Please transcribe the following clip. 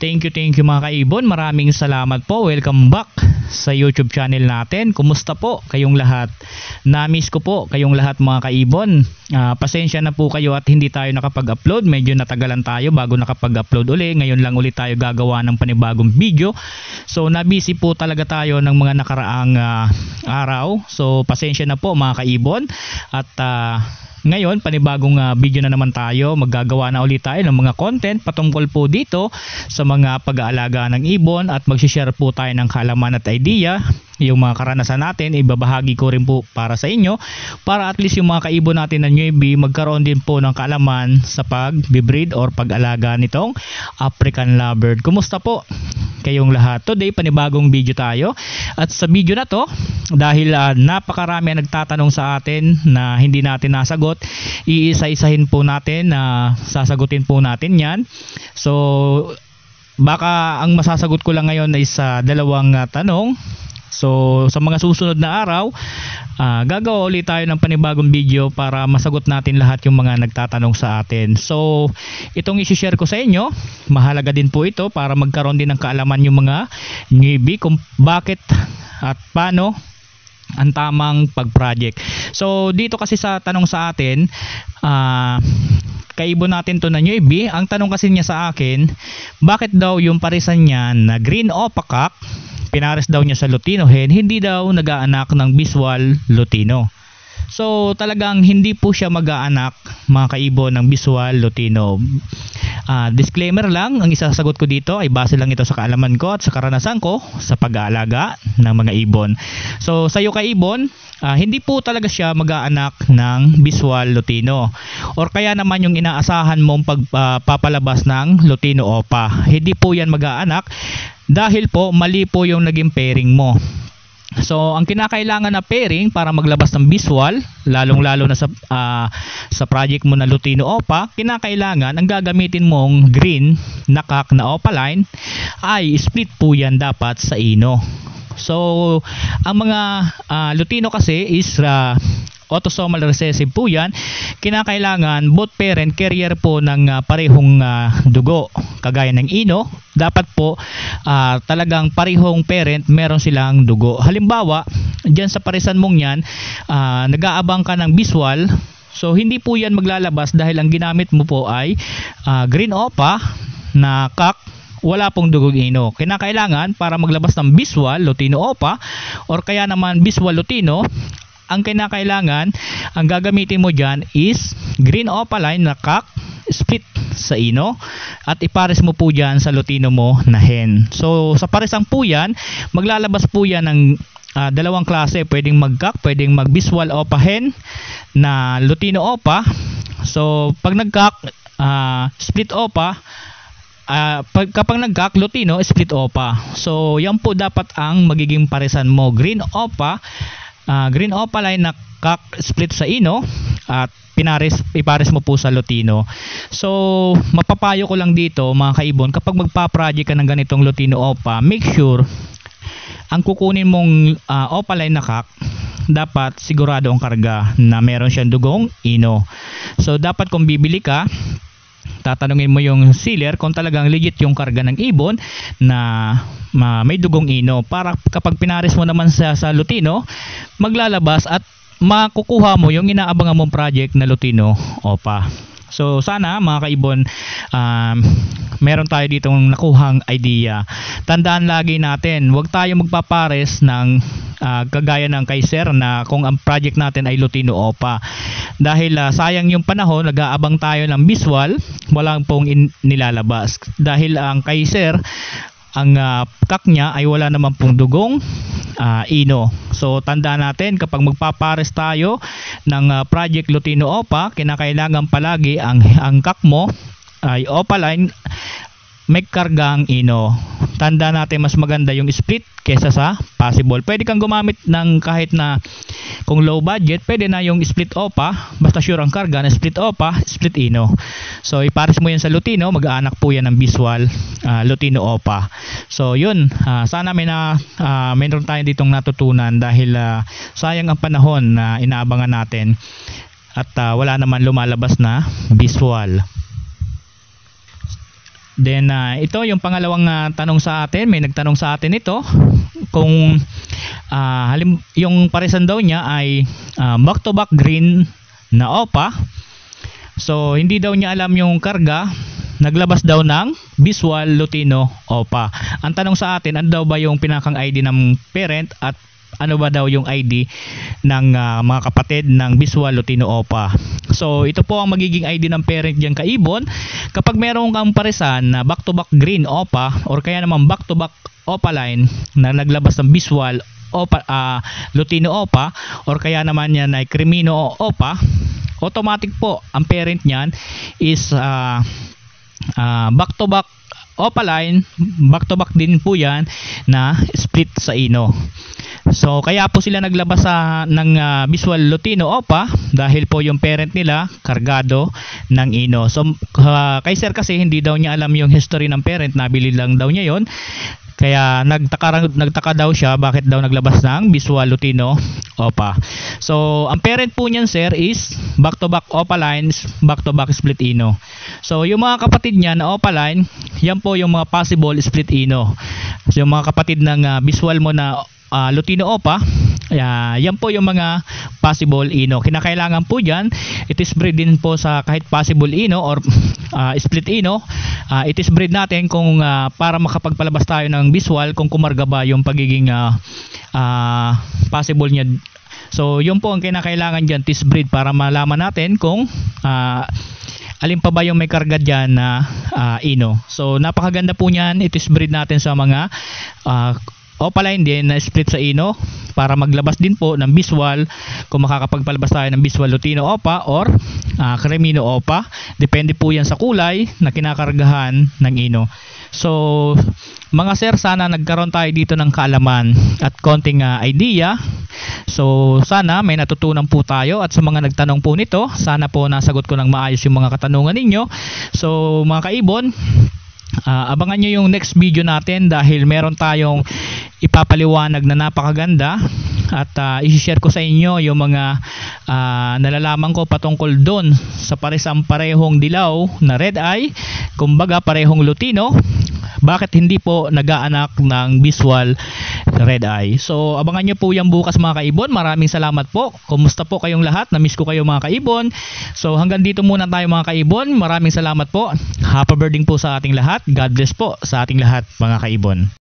Thank you mga kaibon. Maraming salamat po. Welcome back sa YouTube channel natin. Kumusta po kayong lahat? Na-miss ko po kayong lahat mga kaibon. Pasensya na po kayo at hindi tayo nakapag-upload. Medyo natagalan tayo bago nakapag-upload uli. Ngayon lang ulit tayo gagawa ng panibagong video. So na-busy po talaga tayo ng mga nakaraang araw. So pasensya na po mga kaibon. At ngayon, panibagong video na naman tayo. Maggagawa na ulit tayo ng mga content patungkol po dito sa mga pag-aalaga ng ibon at mag-share po tayo ng kaalaman at idea. Yung mga karanasan natin, ibabahagi ko rin po para sa inyo para at least yung mga kaibon natin na newbie magkaroon din po ng kaalaman sa pag-breed or pag-alaga nitong African Lovebird. Kumusta po kayong lahat? Today, panibagong video tayo. At sa video na to, dahil napakarami ang nagtatanong sa atin na hindi natin nasagot, iisa-isahin po natin na sasagutin po natin yan. So baka ang masasagot ko lang ngayon ay sa dalawang tanong. So sa mga susunod na araw, gagawa ulit tayo ng panibagong video para masagot natin lahat yung mga nagtatanong sa atin. So itong i-share ko sa inyo, mahalaga din po ito para magkaroon din ng kaalaman yung mga newbie kung bakit at paano ang tamang pag-project. So dito kasi sa tanong sa atin, kaibon natin to na newbie, ang tanong kasi niya sa akin, bakit daw yung parisan niya na green opaque pinares daw niya sa Lutino hen, hindi daw nag-aanak ng Biswal Lutino. So talagang hindi po siya mag-aanak mga kaibon ng Biswal Lutino. Disclaimer lang, ang isasagot ko dito ay base lang ito sa kaalaman ko at sa karanasan ko sa pag-aalaga ng mga ibon. So sa iyo kaibon, hindi po talaga siya mag-aanak ng Biswal Lutino or kaya naman yung inaasahan mong pagpapalabas ng Lutino Opa. Hindi po yan mag-aanak dahil po mali po yung naging pairing mo. So ang kinakailangan na pairing para maglabas ng Biswal, lalong-lalo na sa project mo na Lutino Opa, kinakailangan ang gagamitin mong green na cock na opaline ay split po yan dapat sa ino. So ang mga Lutino kasi is autosomal recessive po yan. Kinakailangan both parent carrier po ng parehong dugo kagaya ng ino. Dapat po talagang parehong parent meron silang dugo. Halimbawa dyan sa parisan mong yan, nag-aabang ka ng Biswal. So hindi po yan maglalabas dahil ang ginamit mo po ay green opa na cock, wala pong dugong ino. Kinakailangan para maglabas ng Biswal Lutino Opa or kaya naman Biswal Lutino, ang kinakailangan, ang gagamitin mo dyan is green opaline na cock split sa ino at ipares mo po dyan sa Lutino mo na hen. So sa paresang po yan, maglalabas po yan ng dalawang klase. Pwedeng mag-cock, pwedeng mag-Biswal Opa hen na Lutino Opa. So pag nag-cock, split Opa, kapag nag-cock Lutino, split Opa. So yan po dapat ang magiging paresan mo, green Opa, green opaline na cock split sa ino at ipares mo po sa Lutino. So mapapayo ko lang dito mga kaibon, kapag magpa-project ka ng ganitong Lutino Opa, make sure ang kukunin mong opaline na cock dapat sigurado ang karga na meron siyang dugong ino. So dapat kung bibili ka, tatanungin mo yung sealer kung talagang legit yung karga ng ibon na may dugong ino, para kapag pinares mo naman sa Lutino, maglalabas at makukuha mo yung inaabangan mong project na Lutino Opa. So sana mga kaibon, meron tayo ditong nakuhang idea. Tandaan lagi natin, huwag tayo magpapares ng kagaya ng kay Sir na kung ang project natin ay Lutino Opa. Dahil sayang yung panahon, nag-aabang tayo ng Biswal, walang pong nilalabas. Dahil ang kay Sir, ang cock niya ay wala naman pong dugong ino. So tandaan natin, kapag magpapares tayo ng project Lutino Opa, kinakailangan palagi ang cock mo ay opaline may kargang ino. Tanda natin, mas maganda yung split kesa sa possible. Pwede kang gumamit ng kahit na kung low budget, pwede na yung split opa, basta sure ang karga na split opa, split ino. So ipares mo yan sa Lutino, mag-aanak po yan ng Biswal Lutino Opa. So yun, sana mayroon tayo ditong natutunan dahil sayang ang panahon na inaabangan natin at wala naman lumalabas na Biswal. Then ito yung pangalawang tanong sa atin. May nagtanong sa atin ito kung yung parisan daw niya ay back to back green na OPA. So hindi daw niya alam yung karga, naglabas daw ng Visual Lutino OPA. Ang tanong sa atin, ano daw ba yung pinakang ID ng parent at ano ba daw yung ID ng mga kapatid ng Visual Lutino OPA. So ito po ang magiging ID ng parent diyan kaibon. Kapag meron kang parisan na back to back green OPA or kaya naman back to back OPA line na naglabas ng Visual OPA, Lutino OPA or kaya naman yan ay Crimino OPA, automatic po ang parent niyan is back to back OPA line, back to back din po yan na split sa Ino. So kaya po sila naglabas ng Visual Lutino OPA dahil po yung parent nila kargado ng Ino. So kay sir kasi hindi daw niya alam yung history ng parent, nabili lang daw niya yon. Kaya nagtaka daw siya bakit daw naglabas ng Visual Lutino OPA. So ang parent po niyan sir is back to back OPA lines, back to back split Ino. So yung mga kapatid niya na OPA line, yan po yung mga possible split Ino. So yung mga kapatid ng Visual mo na Lutino OPA, yan po yung mga possible Ino. Kinakailangan po dyan, it is breed din po sa kahit possible Ino or split Ino. It is breed natin kung para makapagpalabas tayo ng Visual kung kumarga ba yung pagiging possible niya. So yun po ang kinakailangan dyan, test breed, para malaman natin kung alin pa ba yung may karga dyan na Ino. So napakaganda po niyan, it is breed natin sa mga OPA line din na split sa Ino para maglabas din po ng Visual kung makakapagpalabas tayo ng Visual Lutino OPA or Crimino OPA. Depende po yan sa kulay na kinakargahan ng Ino. So mga sir, sana nagkaroon tayo dito ng kaalaman at konting idea. So sana may natutunan po tayo, at sa mga nagtanong po nito, sana po nasagot ko ng maayos yung mga katanungan ninyo. So mga kaibon, abangan nyo yung next video natin dahil meron tayong ipapaliwanag na napakaganda at i-share ko sa inyo yung mga nalalaman ko patungkol doon sa parisang parehong dilaw na red eye, kumbaga parehong Lutino, bakit hindi po nag-aanak ng Visual red eye. So abangan nyo po yan bukas mga kaibon. Maraming salamat po. Kumusta po kayong lahat? Na-miss ko kayo mga kaibon. So hanggang dito muna tayo mga kaibon. Maraming salamat po. Happy birthday po sa ating lahat. God bless po sa ating lahat mga kaibon.